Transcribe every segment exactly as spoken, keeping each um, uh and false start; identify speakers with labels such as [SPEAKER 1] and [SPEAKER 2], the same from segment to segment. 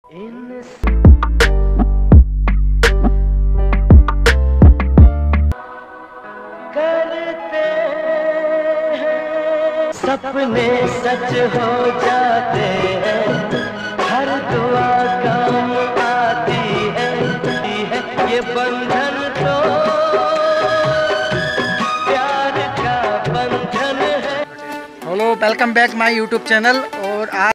[SPEAKER 1] करते सपने सच हो जाते हैं, हर दुआ काम आती है, ये बंधन तो प्यार का बंधन है।
[SPEAKER 2] Hello, welcome back my YouTube channel. और आज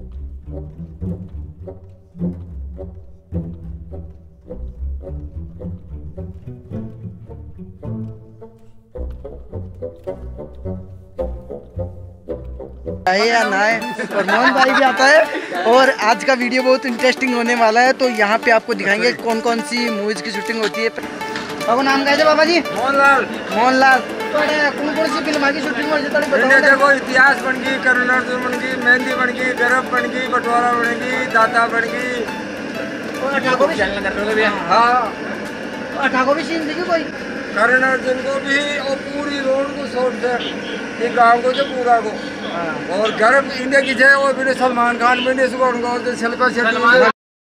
[SPEAKER 2] आए या ना आए, और मोहन भाई भी आता है। और आज का वीडियो बहुत इंटरेस्टिंग होने वाला है, तो यहाँ पे आपको दिखाएंगे कौन कौन सी मूवीज की शूटिंग होती है। बाबू नाम क्या है बाबा जी?
[SPEAKER 3] मोहनलाल।
[SPEAKER 2] मोहनलाल। कौन कौन सी फिल्म की शूटिंग हो जाती है?
[SPEAKER 3] देखो, इतिहास बन गई, करुण अर्जुन बन गई, मेहंदी बन गई, गर्व बन गई, बंटवारा बन गई, दाता बन गई।
[SPEAKER 2] ठाकुर भी
[SPEAKER 3] हाँ,
[SPEAKER 2] ठाकुर भी सीन देखी कोई?
[SPEAKER 3] करुण अर्जुन को भी और पूरी रोड को छोड़ दे, ये गाँव को जो पूरा को। और गर्व इंडिया की जय। और फिर सलमान खान भी ने सुबह उनका शिल्पा शेट्टी।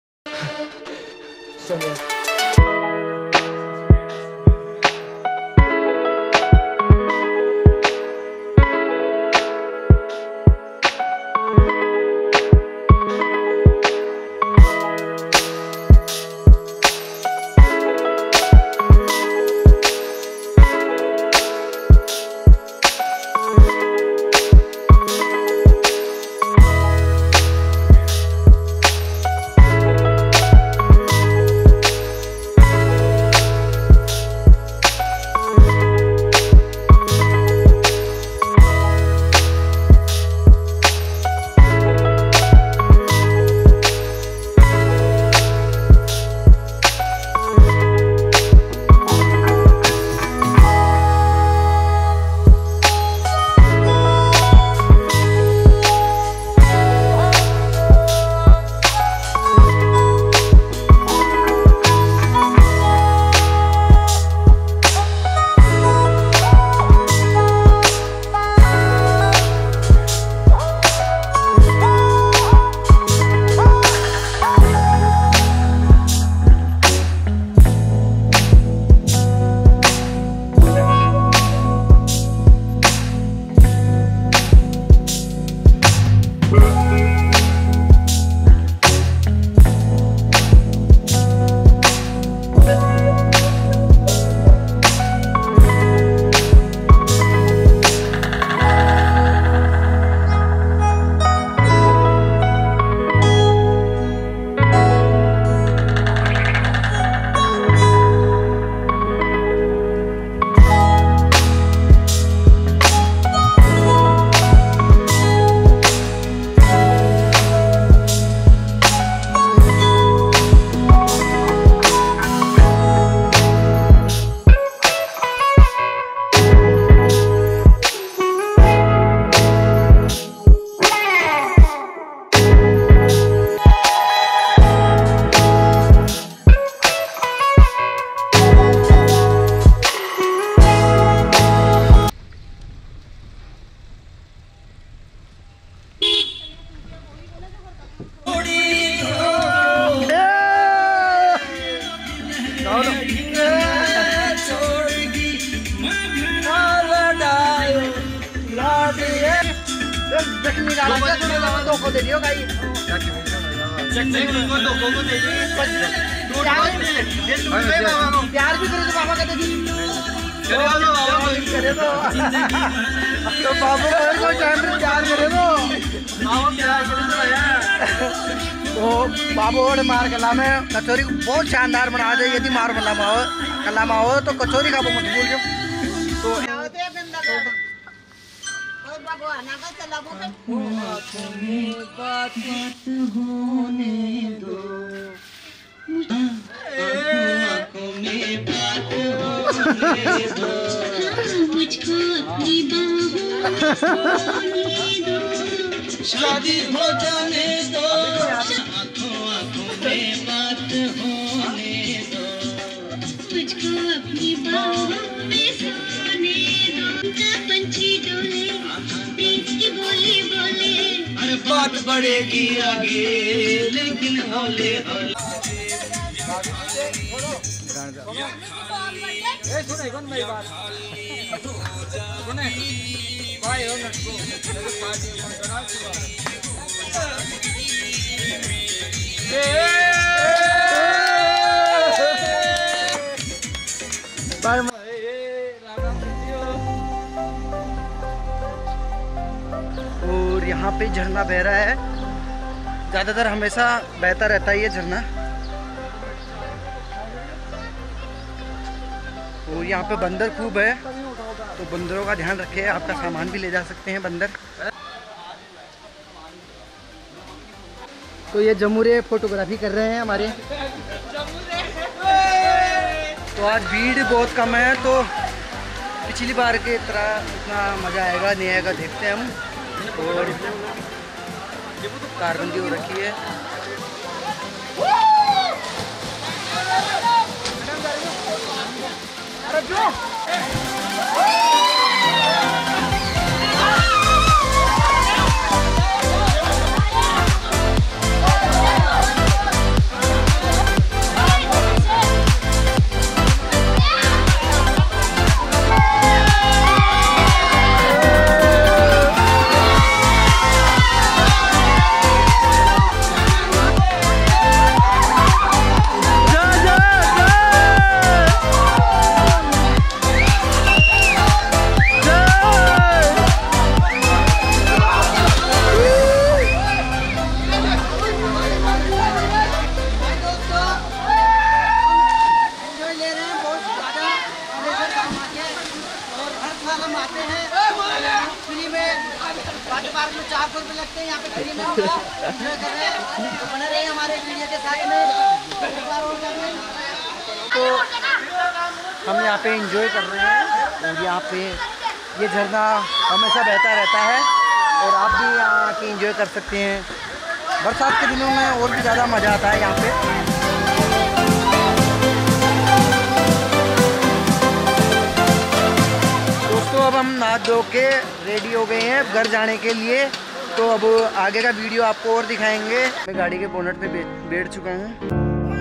[SPEAKER 2] को दे दियो गाई प्यार भी करे तो बाबा कहते दी करे तो तो बाबू को टाइम पे प्यार करे तो तो बाबू और मार कला में कचौरी बहुत शानदार बना दे। यदि मार बना हो कला में हो तो कचौरी का मत भूल जो। तो आँखों में बात होने दो, आँखों में बात होने दो, मुझको अपनी बाहों में दो, शादी हो जाने दो, आँखों आँखों में बात होने दो, मुझको अपनी बाहों में सोने दो, पंछी डोले की बोली बोले, अरे बात बढ़ेगी आगे, लेकिन हौले हौले।
[SPEAKER 3] सुने कौन मेरी बात सुने भाई हो लड़को पार्टी करना
[SPEAKER 4] और यहाँ पे झरना बह रहा है, ज़्यादातर हमेशा बहता रहता है ये झरना। और यहाँ पे बंदर खूब है, तो बंदरों का ध्यान रखिए, आपका सामान भी ले जा सकते हैं बंदर। तो ये जमुरे फोटोग्राफी कर रहे हैं हमारे। तो आज भीड़ बहुत कम है, तो पिछली बार के तरह इतना मज़ा आएगा नहीं आएगा देखते हैं हम। और कारबंदी हो रखी है।
[SPEAKER 5] चार सौ रुपये लगते हैं यहाँ पे फ्री में कर रहे हैं, बने रहे हमारे वीडियो के साथ में।
[SPEAKER 4] तो हम यहाँ पे एंजॉय कर रहे हैं और यहाँ पे ये झरना हमेशा बहता रहता है और आप भी यहाँ आके एंजॉय कर सकते हैं। बरसात के दिनों में और भी ज़्यादा मज़ा आता है यहाँ पे। दोस्तों अब हम नहा धो के रेडी हो गए हैं घर जाने के लिए। तो अब आगे का वीडियो आपको और दिखाएंगे। मैं गाड़ी के बोनट पे बैठ चुका हूँ।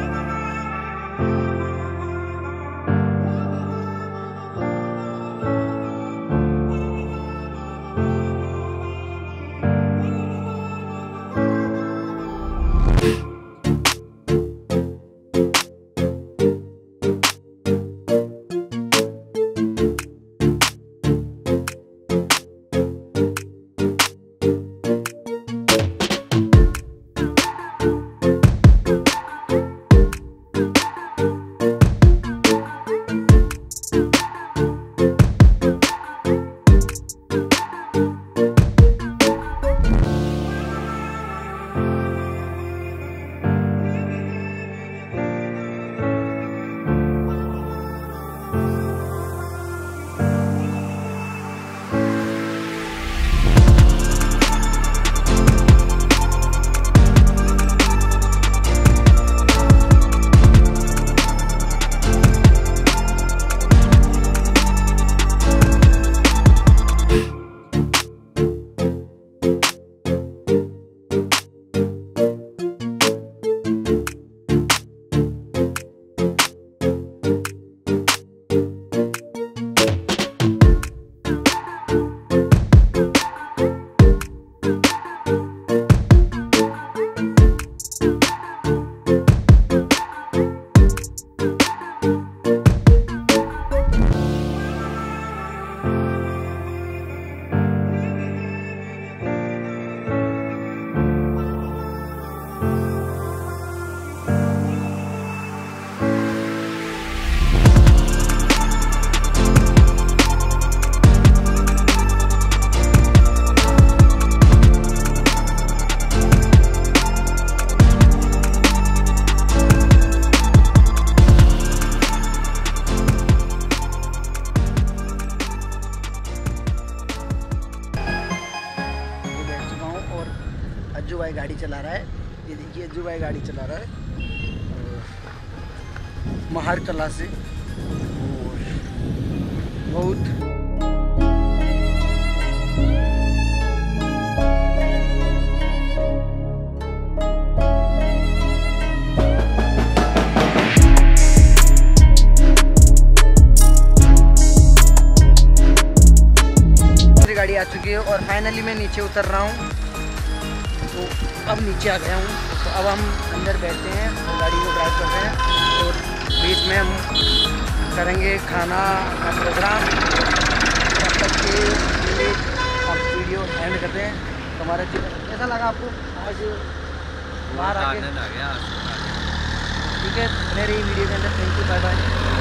[SPEAKER 4] अज्जू भाई गाड़ी चला रहा है। ये देखिए अज्जू भाई गाड़ी चला रहा है महार कला से। बहुत गाड़ी आ चुकी है और फाइनली मैं नीचे उतर रहा हूँ। तो अब नीचे आ गया हूँ, तो अब हम अंदर बैठते हैं और गाड़ी को ड्राइव करते हैं और बीच में हम करेंगे खाना का प्रोग्राम। तब तक के लिए हम वीडियो एंड करते हैं। तो हमारा कैसा लगा आपको आज बाहर आके? ठीक है, मेरी वीडियो के अंदर। Thank you, bye bye.